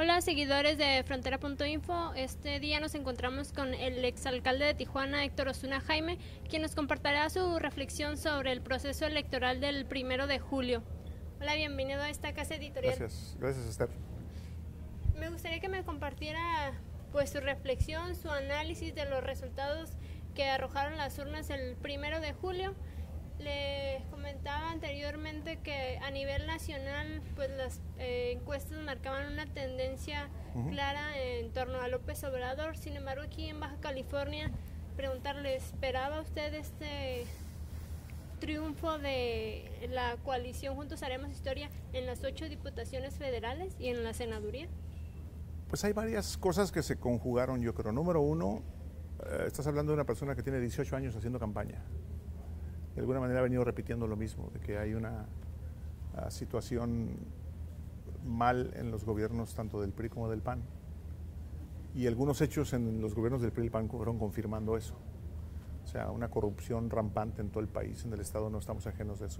Hola, seguidores de Frontera.info. Este día nos encontramos con el exalcalde de Tijuana, Héctor Osuna Jaime, quien nos compartirá su reflexión sobre el proceso electoral del 1 de julio. Hola, bienvenido a esta casa editorial. Gracias Esther. Me gustaría que me compartiera pues su reflexión, su análisis de los resultados que arrojaron las urnas el 1 de julio. Le comentaba anteriormente que a nivel nacional pues las encuestas marcaban una tendencia clara en torno a López Obrador. Sin embargo, aquí en Baja California, preguntarle, ¿esperaba usted este triunfo de la coalición Juntos Haremos Historia en las 8 diputaciones federales y en la senaduría? Pues hay varias cosas que se conjugaron, yo creo. Número uno, estás hablando de una persona que tiene 18 años haciendo campaña. De alguna manera ha venido repitiendo lo mismo, de que hay una situación mal en los gobiernos tanto del PRI como del PAN. Y algunos hechos en los gobiernos del PRI y el PAN fueron confirmando eso. O sea, una corrupción rampante en todo el país, en el Estado no estamos ajenos de eso.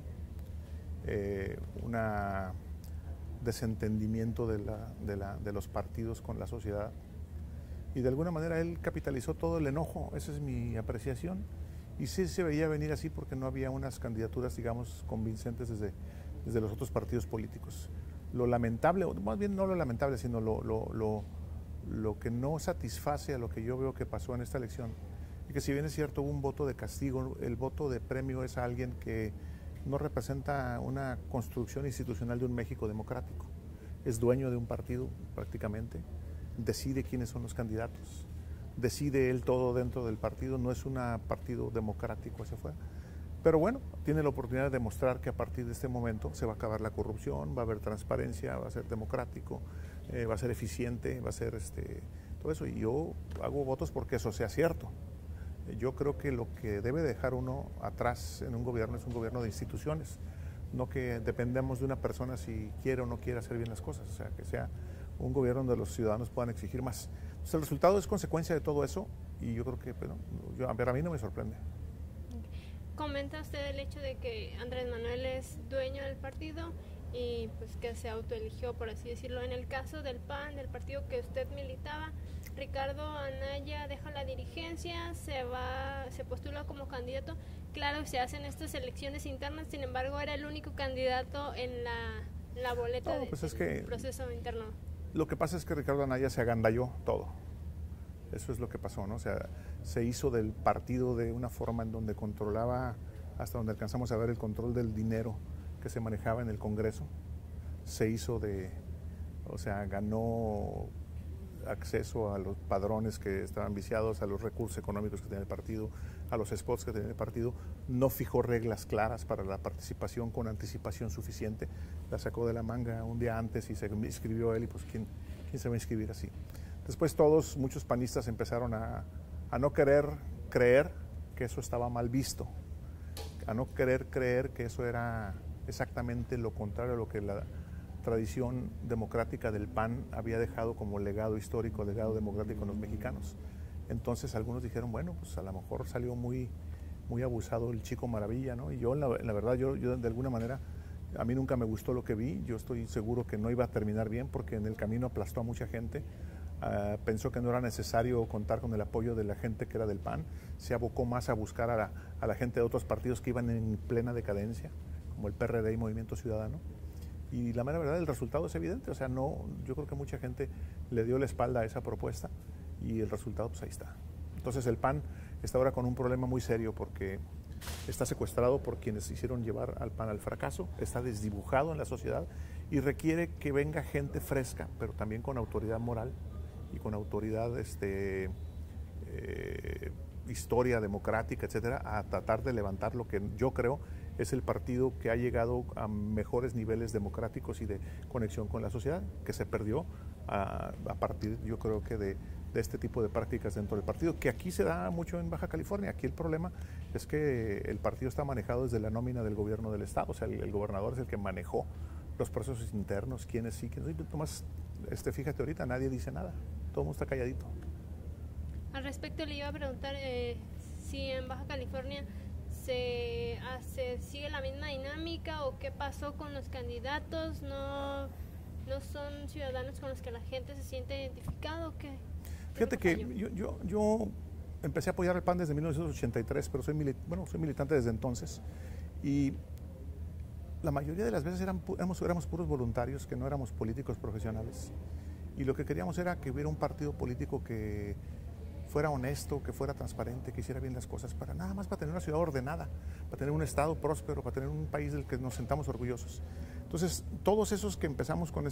Un desentendimiento de los partidos con la sociedad. Y de alguna manera él capitalizó todo el enojo, esa es mi apreciación. Y sí se veía venir así porque no había unas candidaturas, digamos, convincentes desde los otros partidos políticos. Lo lamentable, o más bien no lo lamentable, sino lo que no satisface a lo que yo veo que pasó en esta elección, y que si bien es cierto hubo un voto de castigo, el voto de premio es a alguien que no representa una construcción institucional de un México democrático. Es dueño de un partido prácticamente, decide quiénes son los candidatos, decide él todo dentro del partido, no es un partido democrático hacia afuera. Pero bueno, tiene la oportunidad de demostrar que a partir de este momento se va a acabar la corrupción, va a haber transparencia, va a ser democrático, va a ser eficiente, va a ser todo eso. Y yo hago votos porque eso sea cierto. Yo creo que lo que debe dejar uno atrás en un gobierno es un gobierno de instituciones, no que dependamos de una persona si quiere o no quiere hacer bien las cosas, o sea, que sea un gobierno donde los ciudadanos puedan exigir más. Entonces, el resultado es consecuencia de todo eso y yo creo que, bueno, a mí no me sorprende. Comenta usted el hecho de que Andrés Manuel es dueño del partido y pues que se autoeligió, por así decirlo. En el caso del PAN, del partido que usted militaba, Ricardo Anaya deja la dirigencia, se postula como candidato. Claro, se hacen estas elecciones internas, sin embargo era el único candidato en la boleta del proceso interno. Lo que pasa es que Ricardo Anaya se agandalló todo. Eso es lo que pasó, ¿no? O sea, se hizo del partido de una forma en donde controlaba, hasta donde alcanzamos a ver el control del dinero que se manejaba en el Congreso. Se hizo ganó acceso a los padrones que estaban viciados, a los recursos económicos que tenía el partido, a los spots que tenía el partido. No fijó reglas claras para la participación con anticipación suficiente. La sacó de la manga un día antes y se inscribió él y pues ¿quién se va a inscribir así? Después muchos panistas empezaron a no querer creer que eso estaba mal visto, a no querer creer que eso era exactamente lo contrario a lo que la tradición democrática del PAN había dejado como legado histórico, legado democrático en los mexicanos. Entonces algunos dijeron, bueno, pues a lo mejor salió muy abusado el Chico Maravilla, ¿no? Y yo, la verdad, yo de alguna manera, a mí nunca me gustó lo que vi, yo estoy seguro que no iba a terminar bien porque en el camino aplastó a mucha gente. Pensó que no era necesario contar con el apoyo de la gente que era del PAN, se abocó más a buscar a la gente de otros partidos que iban en plena decadencia, como el PRD y Movimiento Ciudadano. Y la mera verdad, el resultado es evidente, o sea, yo creo que mucha gente le dio la espalda a esa propuesta y el resultado pues ahí está. Entonces el PAN está ahora con un problema muy serio porque está secuestrado por quienes hicieron llevar al PAN al fracaso, está desdibujado en la sociedad y requiere que venga gente fresca, pero también con autoridad moral y con autoridad, historia democrática, etcétera, a tratar de levantar lo que yo creo es el partido que ha llegado a mejores niveles democráticos y de conexión con la sociedad, que se perdió a partir, yo creo que de este tipo de prácticas dentro del partido, que aquí se da mucho en Baja California. Aquí el problema es que el partido está manejado desde la nómina del gobierno del estado, o sea, el gobernador es el que manejó los procesos internos, quiénes sí, quiénes no. Tomás, fíjate ahorita, nadie dice nada, todo el mundo está calladito. Al respecto le iba a preguntar si en Baja California se sigue la misma dinámica o qué pasó con los candidatos. No no son ciudadanos con los que la gente se siente identificado. Fíjate que yo empecé a apoyar el PAN desde 1983, pero soy militante desde entonces. Y la mayoría de las veces éramos puros voluntarios, que no éramos políticos profesionales. Y lo que queríamos era que hubiera un partido político que fuera honesto, que fuera transparente, que hiciera bien las cosas, nada más para tener una ciudad ordenada, para tener un estado próspero, para tener un país del que nos sentamos orgullosos. Entonces, todos esos que empezamos con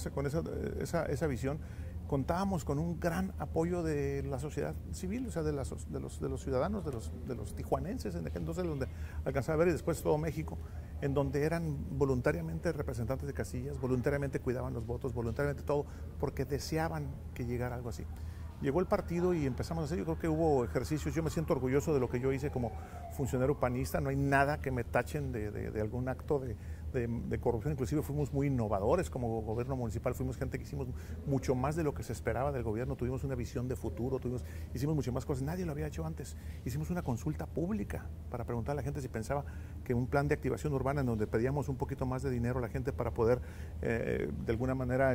esa visión, contábamos con un gran apoyo de la sociedad civil, o sea, de los ciudadanos, de los tijuanenses, en aquel entonces donde alcanzaba a ver, y después todo México, en donde eran voluntariamente representantes de casillas, voluntariamente cuidaban los votos, voluntariamente todo, porque deseaban que llegara algo así. Llegó el partido y empezamos a hacer, yo creo que hubo ejercicios, yo me siento orgulloso de lo que yo hice como funcionario panista, no hay nada que me tachen de algún acto de corrupción, inclusive fuimos muy innovadores como gobierno municipal, fuimos gente que hicimos mucho más de lo que se esperaba del gobierno, tuvimos una visión de futuro, hicimos muchas más cosas, nadie lo había hecho antes, hicimos una consulta pública para preguntar a la gente si pensaba que un plan de activación urbana en donde pedíamos un poquito más de dinero a la gente para poder de alguna manera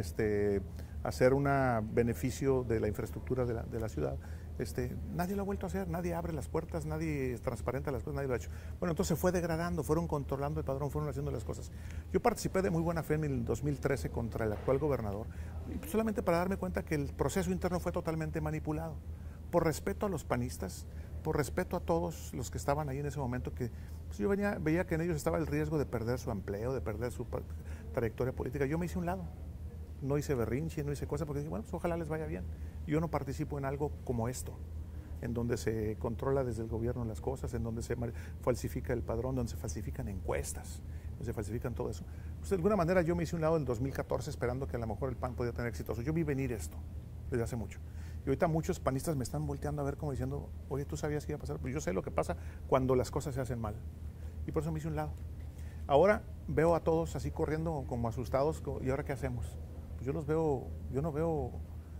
hacer un beneficio de la infraestructura de la ciudad. Nadie lo ha vuelto a hacer, nadie abre las puertas, nadie transparenta las cosas, nadie lo ha hecho. Bueno, entonces fue degradando, fueron controlando el padrón, fueron haciendo las cosas. Yo participé de muy buena fe en el 2013 contra el actual gobernador, solamente para darme cuenta que el proceso interno fue totalmente manipulado. Por respeto a los panistas, por respeto a todos los que estaban ahí en ese momento, que pues yo veía que en ellos estaba el riesgo de perder su empleo, de perder su trayectoria política. Yo me hice un lado. No hice berrinche, no hice cosas, porque dije, bueno, pues ojalá les vaya bien. Yo no participo en algo como esto, en donde se controla desde el gobierno las cosas, en donde se falsifica el padrón, donde se falsifican encuestas, donde se falsifican todo eso. Pues de alguna manera yo me hice un lado en 2014 esperando que a lo mejor el PAN podía tener exitoso. Yo vi venir esto desde hace mucho. Y ahorita muchos panistas me están volteando a ver como diciendo, oye, ¿tú sabías que iba a pasar? Pues yo sé lo que pasa cuando las cosas se hacen mal. Y por eso me hice un lado. Ahora veo a todos así corriendo como asustados, ¿y ahora qué hacemos? Yo no veo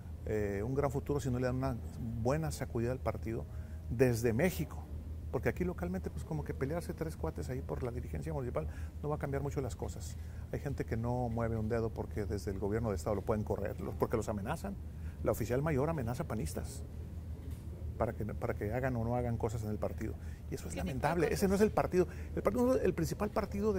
un gran futuro si no le dan una buena sacudida al partido desde México, porque aquí localmente pues como que pelearse tres cuates ahí por la dirigencia municipal no va a cambiar mucho las cosas. Hay gente que no mueve un dedo porque desde el gobierno de estado lo pueden correr, porque los amenazan. La oficial mayor amenaza panistas para que hagan o no hagan cosas en el partido. Y eso es lamentable. Ese no es el partido. El principal partido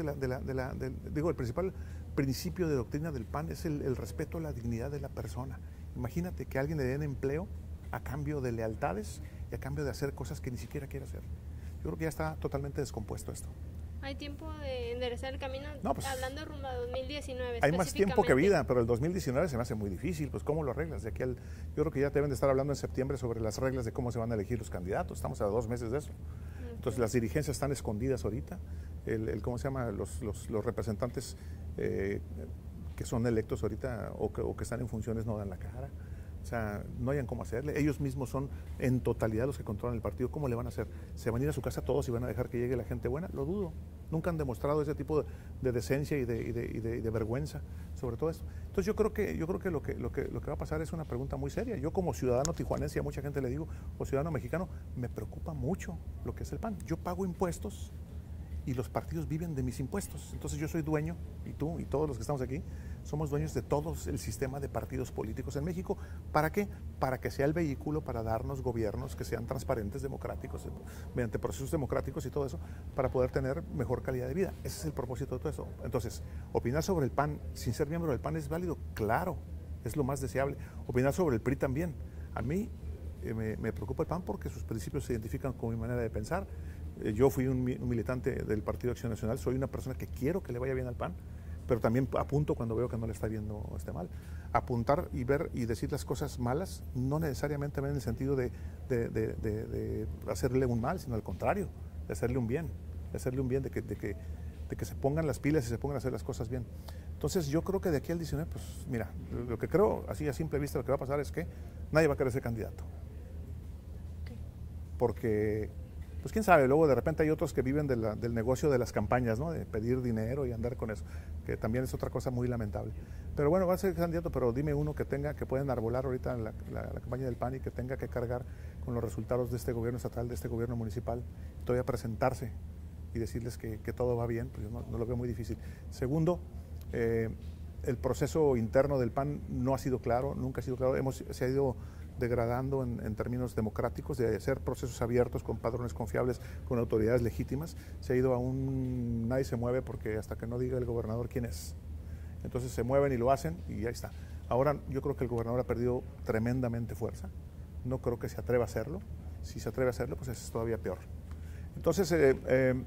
el principal principio de doctrina del PAN es el respeto a la dignidad de la persona. Imagínate que a alguien le den empleo a cambio de lealtades y a cambio de hacer cosas que ni siquiera quiere hacer. Yo creo que ya está totalmente descompuesto esto. ¿Hay tiempo de enderezar el camino? No, pues, hablando rumbo a 2019. Hay más tiempo que vida, pero el 2019 se me hace muy difícil. Pues, ¿cómo lo arreglas? Yo creo que ya deben de estar hablando en septiembre sobre las reglas de cómo se van a elegir los candidatos. Estamos a 2 meses de eso. Entonces, las dirigencias están escondidas ahorita. ¿Cómo se llama? Los representantes que son electos ahorita o que están en funciones no dan la cara. O sea, no hayan cómo hacerle. Ellos mismos son en totalidad los que controlan el partido. ¿Cómo le van a hacer? ¿Se van a ir a su casa todos y van a dejar que llegue la gente buena? Lo dudo. Nunca han demostrado ese tipo de decencia y de vergüenza sobre todo esto. Entonces yo creo que lo que va a pasar es una pregunta muy seria. Yo como ciudadano tijuanense, a mucha gente le digo, o ciudadano mexicano, me preocupa mucho lo que es el PAN. Yo pago impuestos y los partidos viven de mis impuestos. Entonces yo soy dueño, y tú y todos los que estamos aquí, somos dueños de todo el sistema de partidos políticos en México. ¿Para qué? Para que sea el vehículo para darnos gobiernos que sean transparentes, democráticos, mediante procesos democráticos y todo eso, para poder tener mejor calidad de vida. Ese es el propósito de todo eso. Entonces, opinar sobre el PAN sin ser miembro del PAN es válido, claro, es lo más deseable. Opinar sobre el PRI también. A mí me preocupa el PAN porque sus principios se identifican con mi manera de pensar. Yo fui un militante del Partido Acción Nacional, soy una persona que quiero que le vaya bien al PAN, pero también apunto cuando veo que no le está viendo mal. Apuntar y ver y decir las cosas malas no necesariamente en el sentido de hacerle un mal, sino al contrario, de hacerle un bien, de que se pongan las pilas y se pongan a hacer las cosas bien. Entonces yo creo que de aquí al 19, pues mira, lo que creo, así a simple vista, lo que va a pasar es que nadie va a querer ser candidato. Porque pues quién sabe, luego de repente hay otros que viven del negocio de las campañas, ¿no? De pedir dinero y andar con eso, que también es otra cosa muy lamentable. Pero bueno, va a ser candidato, pero dime uno que pueda enarbolar ahorita la campaña del PAN y que tenga que cargar con los resultados de este gobierno estatal, de este gobierno municipal, todavía presentarse y decirles que todo va bien, pues yo no lo veo muy difícil. Segundo, el proceso interno del PAN no ha sido claro, nunca ha sido claro. Se ha ido degradando en términos democráticos, de hacer procesos abiertos con padrones confiables, con autoridades legítimas. Se ha ido a nadie se mueve porque hasta que no diga el gobernador quién es. Entonces se mueven y lo hacen y ya está. Ahora yo creo que el gobernador ha perdido tremendamente fuerza. No creo que se atreva a hacerlo. Si se atreve a hacerlo, pues es todavía peor. Entonces el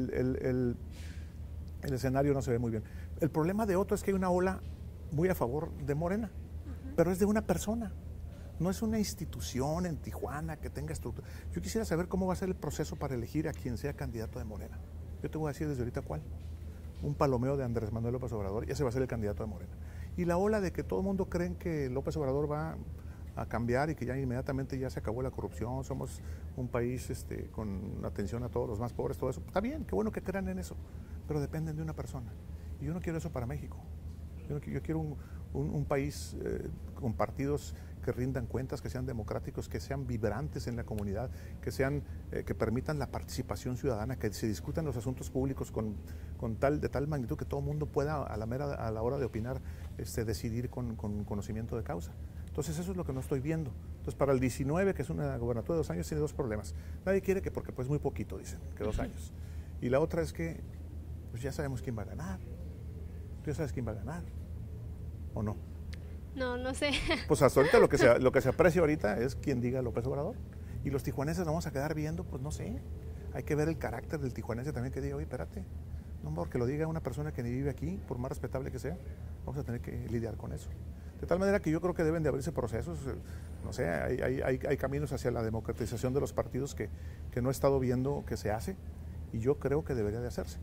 escenario no se ve muy bien. El problema de Otto es que hay una ola muy a favor de Morena, pero es de una persona. No es una institución en Tijuana que tenga estructura. Yo quisiera saber cómo va a ser el proceso para elegir a quien sea candidato de Morena. Yo te voy a decir desde ahorita cuál. Un palomeo de Andrés Manuel López Obrador, y ese va a ser el candidato de Morena. Y la ola de que todo el mundo cree que López Obrador va a cambiar y que ya inmediatamente ya se acabó la corrupción, somos un país con atención a todos los más pobres, todo eso. Está bien, qué bueno que crean en eso, pero dependen de una persona. Y yo no quiero eso para México. Yo quiero un país con partidos que rindan cuentas, que sean democráticos, que sean vibrantes en la comunidad, que permitan la participación ciudadana, que se discutan los asuntos públicos de tal magnitud que todo el mundo pueda a la hora de opinar decidir con conocimiento de causa. Entonces eso es lo que no estoy viendo. Entonces para el 19, que es una gobernatura de 2 años, tiene 2 problemas. Nadie quiere porque pues muy poquito, dicen, que 2 años. Y la otra es que pues ya sabemos quién va a ganar. ¿Tú ya sabes quién va a ganar? ¿O no? No, no sé. Pues hasta ahorita lo que se aprecia ahorita es quien diga López Obrador. Y los tijuaneses nos vamos a quedar viendo, pues no sé. Hay que ver el carácter del tijuanense también, que diga, oye, espérate, no, porque lo diga una persona que ni vive aquí, por más respetable que sea, vamos a tener que lidiar con eso. De tal manera que yo creo que deben de abrirse procesos, no sé, hay caminos hacia la democratización de los partidos que no he estado viendo que se hace, y yo creo que debería de hacerse.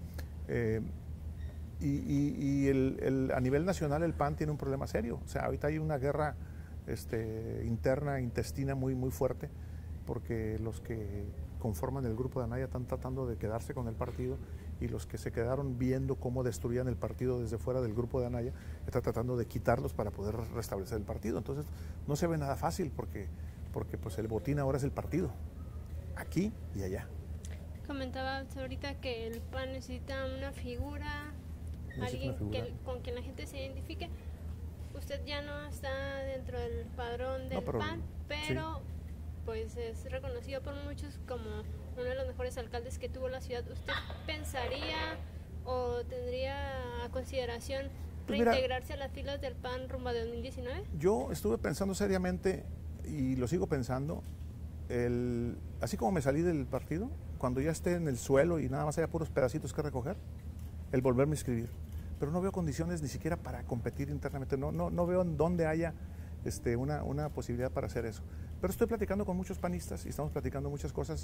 A nivel nacional el PAN tiene un problema serio. O sea, ahorita hay una guerra interna, intestina muy, muy fuerte, porque los que conforman el grupo de Anaya están tratando de quedarse con el partido, y los que se quedaron viendo cómo destruían el partido desde fuera del grupo de Anaya están tratando de quitarlos para poder restablecer el partido. Entonces no se ve nada fácil, porque pues el botín ahora es el partido, aquí y allá. Comentaba ahorita que el PAN necesita una figura, alguien con quien la gente se identifique. Usted ya no está dentro del padrón del PAN, pero sí, pues es reconocido por muchos como uno de los mejores alcaldes que tuvo la ciudad. ¿Usted pensaría o tendría a consideración reintegrarse a las filas del PAN rumbo a 2019? Yo estuve pensando seriamente, y lo sigo pensando, así como me salí del partido, cuando ya esté en el suelo y nada más haya puros pedacitos que recoger, el volverme a inscribir. Pero no veo condiciones ni siquiera para competir internamente, no veo en dónde haya una posibilidad para hacer eso. Pero estoy platicando con muchos panistas y estamos platicando muchas cosas.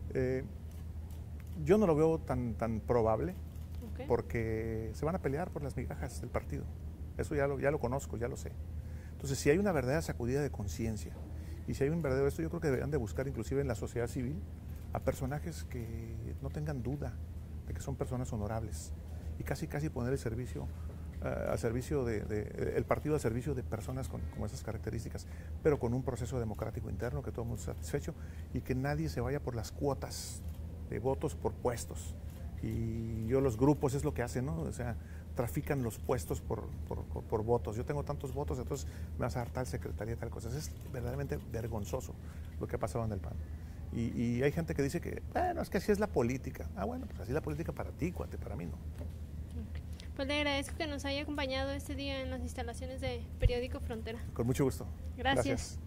Yo no lo veo tan probable, porque se van a pelear por las migajas del partido. Eso ya lo conozco, ya lo sé. Entonces, si hay una verdadera sacudida de conciencia, y si hay un verdadero esto, yo creo que deberían de buscar inclusive en la sociedad civil a personajes que no tengan duda de que son personas honorables, y casi poner el servicio el partido al servicio de personas con esas características, pero con un proceso democrático interno, que todo el mundo esté satisfecho, y que nadie se vaya por las cuotas de votos por puestos. Y los grupos es lo que hacen, ¿no? O sea, trafican los puestos por votos. Yo tengo tantos votos, entonces me vas a dar tal secretaría, tal cosa. Es verdaderamente vergonzoso lo que ha pasado en el PAN. Y hay gente que dice que, bueno, es que así es la política. Ah, bueno, pues así es la política para ti, cuate, para mí no. Pues le agradezco que nos haya acompañado este día en las instalaciones de Periódico Frontera. Con mucho gusto. Gracias.